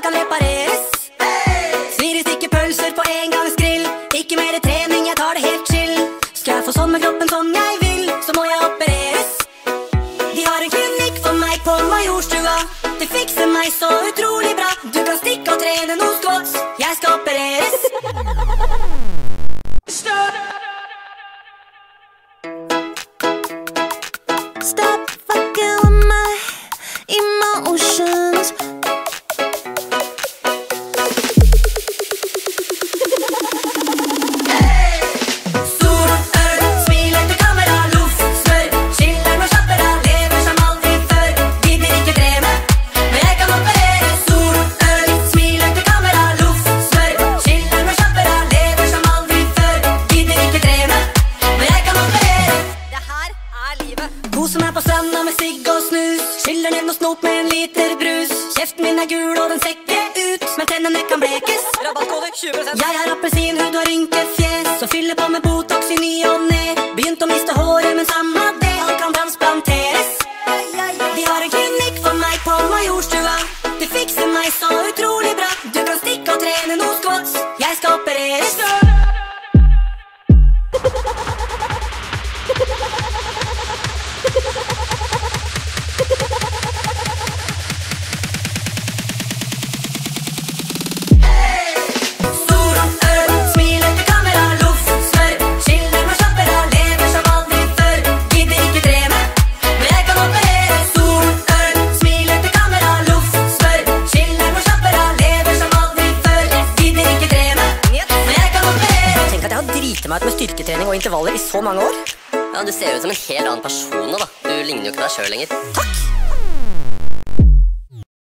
kan repareres. Svir i stykker pølser på engangsgrill. Ikke mer trening, jeg tar det helt chill. Skal jeg få sommerkroppen som jeg vil, så må jeg opereres. De har en klinikk for meg på Majorstua. De fikser meg så utrolig bra. Du kan stikke og trene noen squats. Jeg skal opereres. Stop fucking with my emotions. Sol, øl, smiler til kamera, loff, smør. Chiller'n og slapper av, lever som aldri før. Gidder ikke dreve, men jeg kan operere. Sol, øl, smiler til kamera, loff, smør. Chiller'n og slapper av, lever som aldri før. Gidder ikke dreve, men jeg kan operere. Det her er livet. Koser meg på stranda med sigg og snus. Skiller ned noe snop med en liter brus. Kjeften min er gul og den ser ikke ut, men tennene kan blekes. Rabattkode 20%. Jeg har appelsinhud og rynkefjes og fyller på med Botox i ny og ned. Begynt å miste håret, men samme det, alt kan transplanteres. De har en klinikk for meg på Majorstua. De fikser meg så utrolig bra. Du kan stikke og trene noen squats. Jeg skal opereres. Meg ut med styrketrening og intervaller i så mange år. Ja, du ser ut som en helt annen person nå da. Du ligner jo ikke deg selv lenger. Takk!